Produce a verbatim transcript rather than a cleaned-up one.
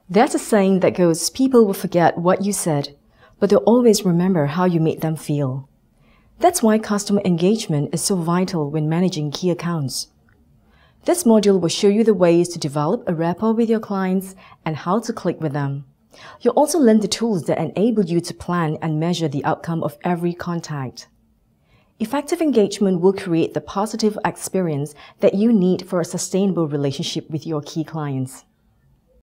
There's a saying that goes, people will forget what you said, but they'll always remember how you made them feel. That's why customer engagement is so vital when managing key accounts. This module will show you the ways to develop a rapport with your clients and how to click with them. You'll also learn the tools that enable you to plan and measure the outcome of every contact. Effective engagement will create the positive experience that you need for a sustainable relationship with your key clients.